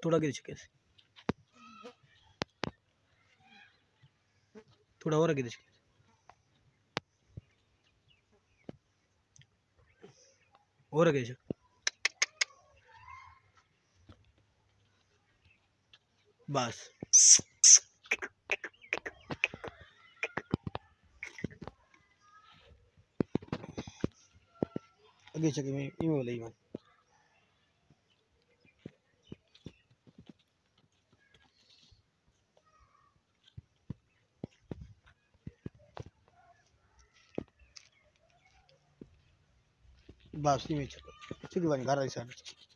थोड़ा गिर चुके, थोड़ा और गिर चुके, और गिर चुके, बस आगे चके में बोले ही बस नहीं चुके, चुकी बन घर